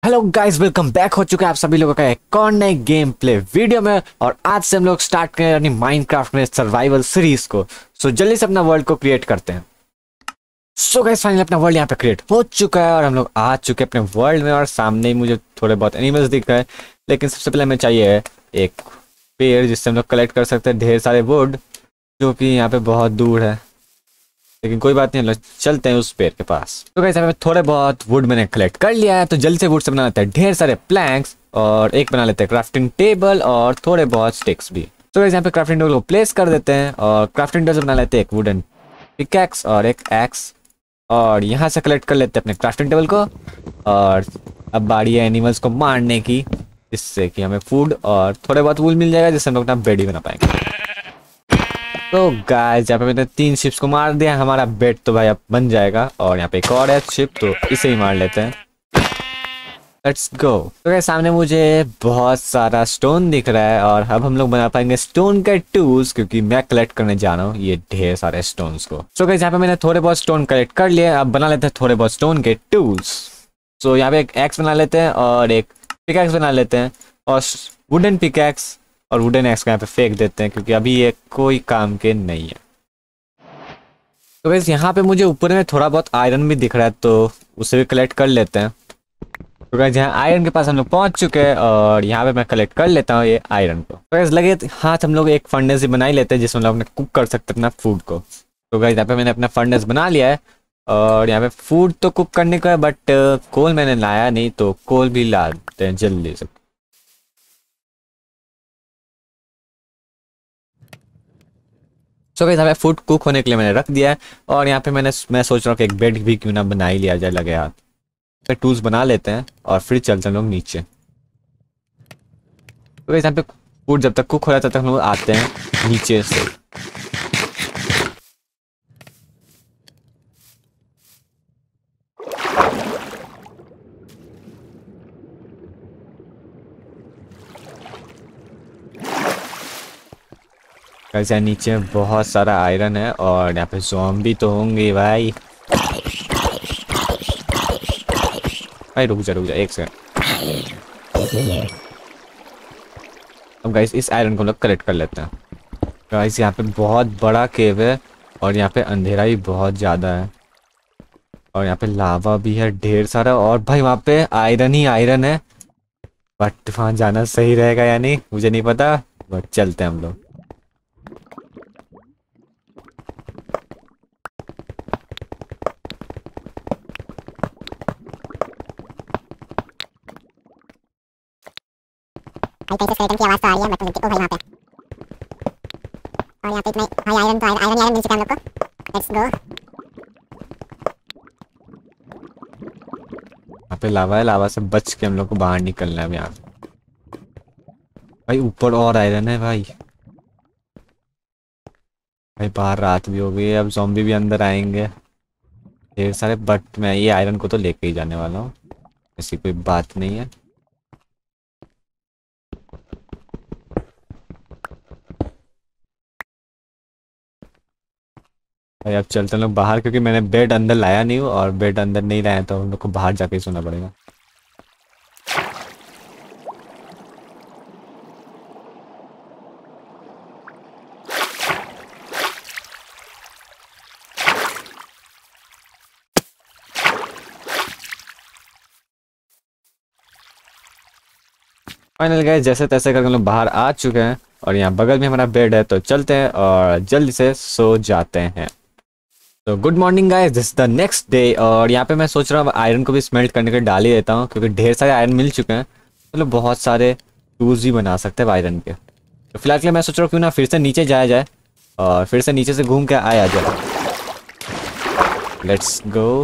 Hello guys, welcome back हो चुका है आप सभी लोगों का एक और नए गेम प्ले वीडियो में। और आज से हम लोग स्टार्ट करें अपनी माइनक्राफ्ट में सर्वाइवल सीरीज को। सो जल्दी से अपना वर्ल्ड को क्रिएट करते हैं। सो गाइस, फाइनली अपना वर्ल्ड यहाँ पे क्रिएट हो चुका है और हम लोग आ चुके हैं अपने वर्ल्ड में। और सामने ही मुझे थोड़े बहुत एनिमल्स दिख रहे हैं, लेकिन सबसे पहले हमें चाहिए एक पेड़ जिससे हम लोग कलेक्ट कर सकते हैं ढेर सारे वुड, जो कि यहाँ पे बहुत दूर है। लेकिन कोई बात नहीं, हम लोग चलते हैं उस पेड़ के पास। तो गाइस, हमें थोड़े बहुत वुड मैंने कलेक्ट कर लिया है, तो जल्दी से वुड से बना लेते हैं ढेर सारे प्लैंक्स और एक बना लेते हैं क्राफ्टिंग टेबल और थोड़े बहुत स्टिक्स भी। तो गाइस, यहाँ पे क्राफ्टिंग टेबल को प्लेस कर देते हैं और क्राफ्टिंग टेबल से बना लेते हैं एक वुडन पिकैक्स और एक एक्स। और यहाँ से कलेक्ट कर लेते हैं अपने क्राफ्टिंग टेबल को। और अब बारी है एनिमल्स को मारने की, जिससे कि हमें फूड और थोड़े बहुत वूल मिल जाएगा, जिससे हम लोग अपना बेड भी बना पाएंगे। तो गाइस, यहाँ पे मैंने 3 शिप्स को मार दिया, हमारा बेड तो भाई अब बन जाएगा। और यहाँ पे एक और है शिप, तो इसे ही मार लेते हैं। Let's go. तो गाइस, सामने मुझे बहुत सारा स्टोन दिख रहा है और अब हम लोग बना पाएंगे स्टोन के टूल्स, क्योंकि मैं कलेक्ट करने जा रहा हूँ ये ढेर सारे स्टोन्स को। सो गाइस, यहाँ पे मैंने थोड़े बहुत स्टोन कलेक्ट कर लिए, अब बना लेते हैं थोड़े बहुत स्टोन के टूल्स। सो यहाँ पे एक एक्स बना लेते हैं और एक पिकैक्स बना लेते हैं और वुडन पिकैक्स और वुडन एक्स को यहाँ पे फेंक देते हैं, क्योंकि अभी ये कोई काम के नहीं है। तो वैसे यहाँ पे मुझे ऊपर में थोड़ा बहुत आयरन भी दिख रहा है, तो उसे भी कलेक्ट कर लेते हैं। तो गाइस, यहाँ आयरन के पास हम लोग पहुंच चुके हैं और यहाँ पे मैं कलेक्ट कर लेता हूँ ये आयरन को। तो गाइस, लगे हाथ हम लोग एक फर्नेस ही बना ही लेते हैं, जिसमें हम लोग कुक कर सकते हैं अपना फूड को। तो गाइस, यहाँ पे मैंने अपना फर्नेस बना लिया है और यहाँ पे फूड तो कुक करने का है, बट कोल मैंने लाया नहीं, तो कोल भी लाते हैं जल्दी से। सो गाइस, हमें फूड कुक होने के लिए मैंने रख दिया है और यहाँ पे मैं सोच रहा हूँ कि एक बेड भी क्यों ना बना ही लिया जाए, लगे हाथ। तो टूल्स बना लेते हैं और फिर चलते हैं लोग नीचे। तो गाइस, यहाँ पे फूड जब तक कुक हो रहा है तब तक हम लोग आते हैं नीचे से। गाइस, यहाँ नीचे बहुत सारा आयरन है और यहाँ पे ज़ॉम्बी तो होंगे भाई। भाई रुक जा एक सेकंड। अब गाइस, इस आयरन को हम लोग कलेक्ट कर लेते हैं। गाइस, यहाँ पे बहुत बड़ा केव है और यहाँ पे अंधेरा भी बहुत ज़्यादा है और यहाँ पे लावा भी है ढेर सारा। और भाई वहाँ पे आयरन ही आयरन है, बट वहाँ जाना सही रहेगा या नहीं मुझे नहीं पता, बट चलते हैं हम लोग। भाई कहीं से स्केलेटन की आवाज तो आ रही है, बट मुझे ओ भाई वहां पे। और यहां पे इतना भाई आयरन मिल चुका है हम लोग को। Let's go. यहाँ पे लावा है, लावा से बच के हम लोग को बाहर निकलना है अब यहाँ। भाई ऊपर और आयरन है भाई। भाई बाहर रात भी हो गई है, अब ज़ॉम्बी भी अंदर आएंगे ढेर सारे, बट मैं ये आयरन को तो लेके ही जाने वाला हूँ, ऐसी कोई बात नहीं है। भाई अब चलते हैं लोग बाहर, क्योंकि मैंने बेड अंदर लाया नहीं हूँ और बेड अंदर नहीं लाया तो हम लोग को बाहर जाके ही सोना पड़ेगा। फाइनल गाइस, जैसे तैसे करके हम लोग बाहर आ चुके हैं और यहाँ बगल में हमारा बेड है, तो चलते हैं और जल्दी से सो जाते हैं। तो good morning guys, this the next day. और यहाँ पे मैं सोच रहा हूँ आयरन को भी स्मेल्ट करने के डाल ही देता हूँ, क्योंकि ढेर सारे आयरन मिल चुके हैं, मतलब बहुत सारे टूल्स भी बना सकते हैं आयरन के। तो फिलहाल के लिए मैं सोच रहा हूँ क्यों ना फिर से नीचे जाया जाए और फिर से नीचे से घूम के आया जाए। Let's go.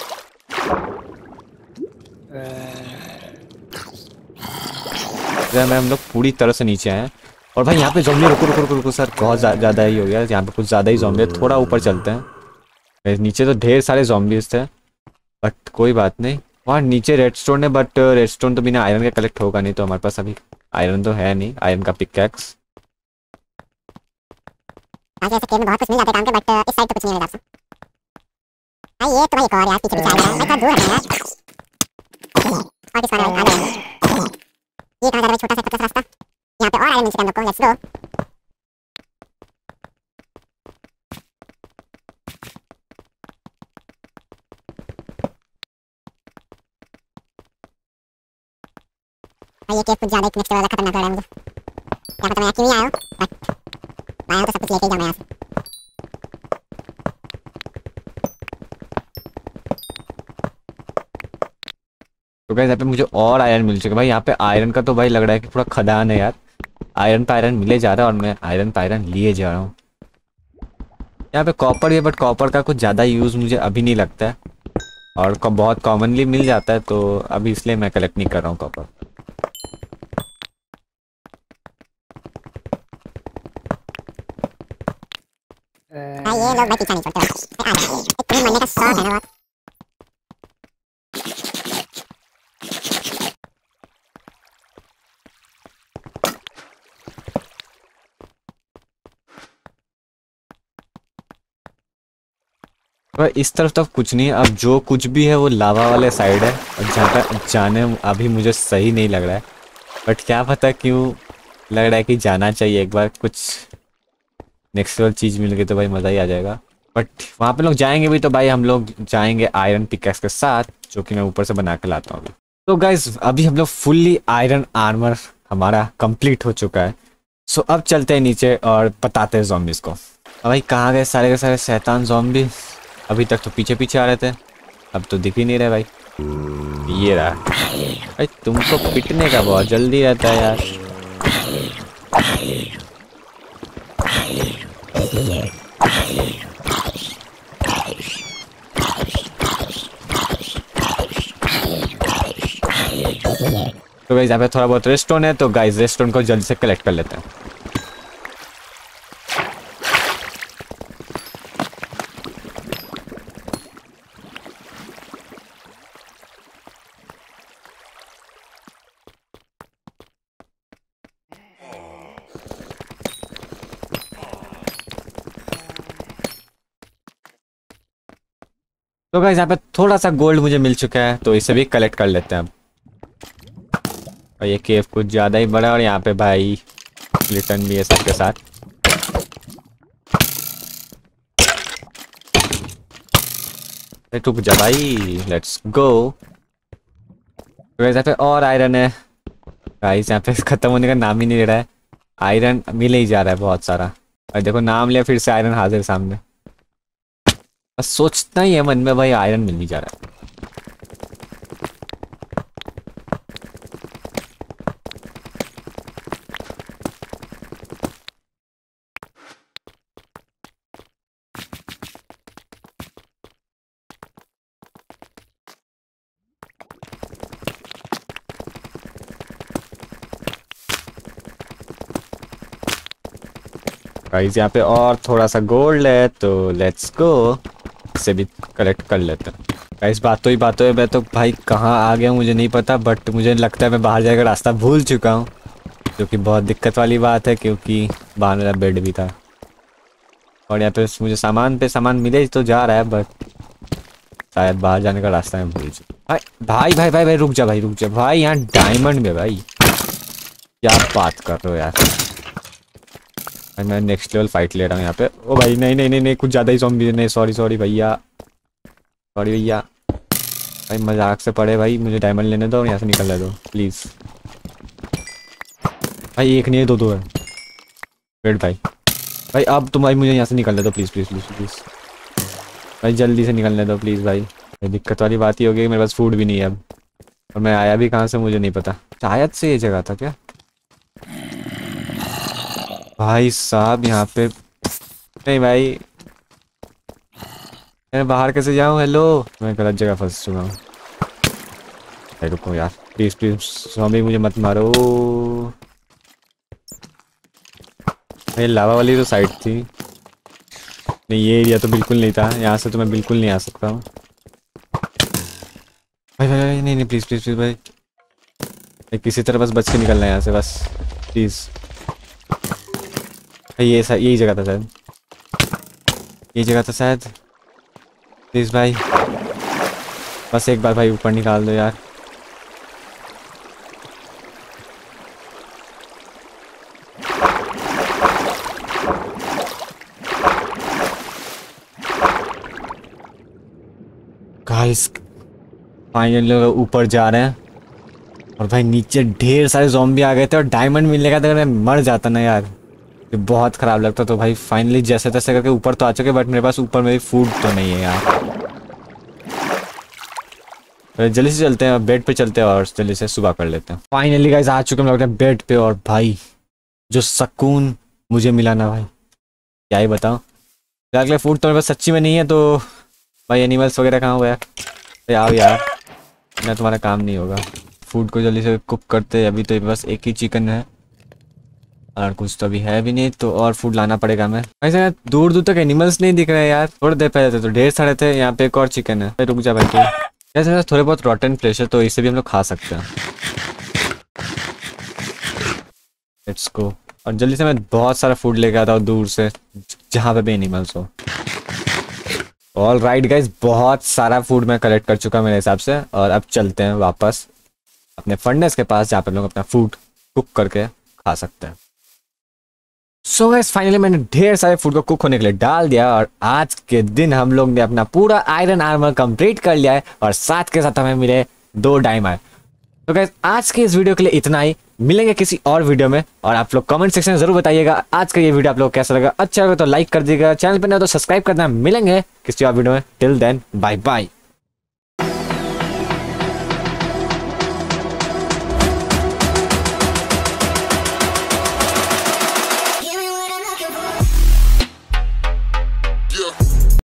हम लोग पूरी तरह से नीचे आए हैं और भाई यहाँ पे ज़ॉम्बी, रुको सर, बहुत ज़्यादा ही हो गया यहाँ पे, कुछ ज़्यादा ही ज़ॉम्बी है। थोड़ा ऊपर चलते हैं। नीचे तो ढेर सारे ज़ॉम्बीज थे, बट कोई बात नहीं। वहाँ नीचे रेडस्टोन है, बट रेडस्टोन तो बिना आयरन के कलेक्ट होगा नहीं, तो हमारे पास अभी आयरन तो है नहीं, आयरन का पिकैक्स। आगे ऐसे केव में बहुत कुछ मिल जाता है काम के, बट इस साइड तो कुछ नहीं मिलेगा। भाई ये तो भाई एक और यार पीछे आ रहा है, मैं थोड़ा दूर है यार। और किस वाला भाई आ जाएंगे। ये कहाँ जा रहा है छोटा सा पतला सा रास्ता। यहाँ पे और आयरन मिल चुका है हम लोग को। Let's go. भाई ये केस कुछ ज्यादा ही नेक्स्ट वाला खतरनाक लग रहा है मुझे। क्या पता मैं यहाँ क्यों नहीं आया हूँ, बट आया हूँ तो सब कुछ लेके ही जाऊँ यहाँ से। तो गाइस यहाँ पे मुझे और आयरन मिल चुका है भाई। यहाँ पे आयरन का तो भाई लग रहा है कि पूरा खदान है यार। आयरन पे आयरन मिले जा रहा है और मैं आयरन पे आयरन लिए जा रहा हूँ। यहाँ पे कॉपर है बट कॉपर का कुछ ज़्यादा यूज़ मुझे अभी नहीं लगता है और बहुत कॉमनली मिल जाता है, तो अभी इसलिए मैं कलेक्ट नहीं कर रहा हूँ कॉपर। भाई ये लोग भाई पीछा नहीं छोड़ते भाई। आ जाओ, तुम्हें मरने का शौक है ना बहुत। पर इस तरफ तो कुछ नहीं है। अब जो कुछ भी है वो लावा वाले साइड है और जहाँ पे जाने अभी मुझे सही नहीं लग रहा है, बट क्या पता क्यों लग रहा है कि जाना चाहिए एक बार। कुछ नेक्स्ट लेवल चीज़ मिल गई तो भाई मज़ा ही आ जाएगा। बट वहाँ पे लोग जाएंगे भी तो भाई हम लोग जाएंगे आयरन पिकैक्स के साथ, जो कि मैं ऊपर से बना के लाता हूँ अभी। तो गाइज अभी हम लोग फुल्ली आयरन आर्मर हमारा कंप्लीट हो चुका है। सो अब चलते हैं नीचे और बताते हैं ज़ॉम्बीज़ को। अब भाई कहाँ गए सारे के सारे शैतान ज़ॉम्बी? अभी तक तो पीछे पीछे आ रहे थे, अब तो दिख ही नहीं रहे भाई। ये रहा भाई। तुमको पिटने का बहुत जल्दी रहता है यार। तो गाइस यहाँ पे थोड़ा बहुत रेस्टोरेंट है, तो गाइस रेस्टोरेंट को जल्दी से कलेक्ट कर लेते हैं। तो गाइस यहाँ पे थोड़ा सा गोल्ड मुझे मिल चुका है, तो इसे भी कलेक्ट कर लेते हैं अब। और ये केव कुछ ज़्यादा ही बड़ा है और यहाँ पे भाई रिटर्न भी है सबके साथ। टूक जा भाई, लेट्स गो। तो गाइस यहाँ पे और आयरन है। गाइस यहाँ पे खत्म होने का नाम ही नहीं ले रहा है। आयरन मिले ही जा रहा है बहुत सारा। और देखो नाम लिया फिर से आयरन हाजिर सामने। बस सोचना ही है मन में भाई आयरन मिल नहीं जा रहा है। गाइस यहाँ पे और थोड़ा सा गोल्ड है, तो लेट्स गो इसे भी कलेक्ट कर लेते हैं। गाइस बातों है, मैं तो भाई कहाँ आ गया मुझे नहीं पता, बट मुझे लगता है मैं बाहर जाकर रास्ता भूल चुका हूँ, जो कि बहुत दिक्कत वाली बात है क्योंकि बाहर मेरा बेड भी था। और यहाँ पे मुझे सामान पे सामान मिले तो जा रहा है, बट शायद बाहर जाने का रास्ता मैं भूल चुका। भाई भाई भाई भाई रुक जा भाई, यहाँ डायमंड में भाई क्या बात कर रहे हो यार। मैं नेक्स्ट लेवल फाइट ले रहा हूँ यहाँ पे। ओ भाई नहीं नहीं नहीं नहीं, कुछ ज़्यादा ही ज़ॉम्बी। नहीं सॉरी भैया, सॉरी भैया। भाई मजाक से पड़े भाई, मुझे डायमंड लेने दो और यहाँ से निकलने दो प्लीज़। भाई एक नहीं है दो है। वेट भाई अब तुम भाई मुझे यहाँ से निकलने दो प्लीज़ प्लीज़ प्लीज़ प्लीज़ भाई, जल्दी से निकलने दो प्लीज़ भाई। दिक्कत वाली बात ही हो गई, मेरे पास फूड भी नहीं है अब, और मैं आया भी कहाँ से मुझे नहीं पता। शायद से ये जगह था क्या भाई साहब? यहाँ पे नहीं भाई, मैं बाहर कैसे जाऊँ? हेलो, मैं गलत जगह फंस चुका हूँ। भाई रुको यार प्लीज़ ज़ॉम्बी मुझे मत मारो। ये लावा वाली तो साइड थी, नहीं ये एरिया तो बिल्कुल नहीं था। यहाँ से तो मैं बिल्कुल नहीं आ सकता हूँ। भाई भाई नहीं नहीं प्लीज़ भाई, किसी तरह बस बच के निकलना है यहाँ से बस प्लीज़। ये यही जगह था शायद, ये जगह था शायद। प्लीज़ भाई बस एक बार भाई ऊपर निकाल दो यार। भाई फाइनली लोग ऊपर जा रहे हैं और भाई नीचे ढेर सारे ज़ॉम्बी आ गए थे और डायमंड मिलने का तो अगर मैं मर जाता ना यार, ये बहुत ख़राब लगता। तो भाई फाइनली जैसे तैसे करके ऊपर तो आ चुके, बट मेरे पास ऊपर मेरी फूड तो नहीं है यार। तो जल्दी से चलते हैं, बेड पे चलते हैं और जल्दी से सुबह कर लेते हैं। फाइनली गाइस आ चुके हम लोग अपने बेड पे, और भाई जो सुकून मुझे मिला ना भाई, क्या ही बताऊँ। फिलहाल फूड तो मेरे पास सच्ची में नहीं है, तो भाई एनिमल्स वगैरह कहाँ हुआ यार, आओ यार, मैं तुम्हारा काम नहीं होगा। फूड को जल्दी से कुक करते हैं। अभी तो बस एक ही चिकन है और कुछ तो अभी है भी नहीं, तो और फूड लाना पड़ेगा हमें। ऐसे दूर दूर तक एनिमल्स नहीं दिख रहे यार, थोड़ी देर पहले तो ढेर सारे थे। यहाँ पे एक और चिकन है, रुक जा भाई। जैसे थोड़े बहुत रॉटन फ्लेश है तो इसे भी हम लोग खा सकते हैं। Let's go. और जल्दी से मैं बहुत सारा फूड लेके आता हूँ दूर से, जहाँ पे भी एनिमल्स हो। ऑल राइट गाइज, बहुत सारा फूड मैं कलेक्ट कर चुका मेरे हिसाब से, और अब चलते हैं वापस अपने फर्नेस के पास, जहाँ पे हम लोग अपना फूड कुक करके खा सकते हैं। सो गाइस फाइनली मैंने ढेर सारे फूड को कुक होने के लिए डाल दिया, और आज के दिन हम लोग ने अपना पूरा आयरन आर्मर कंप्लीट कर लिया है, और साथ के साथ हमें मिले 2 डायमंड। तो गाइस आज के इस वीडियो के लिए इतना ही, मिलेंगे किसी और वीडियो में। और आप लोग कमेंट सेक्शन में जरूर बताइएगा आज का ये वीडियो आप लोग कैसा लगा। अच्छा लगा तो लाइक कर दीजिएगा, चैनल पर नहीं हो तो सब्सक्राइब करना। मिलेंगे किसी और वीडियो में, टिल देन बाय बाय।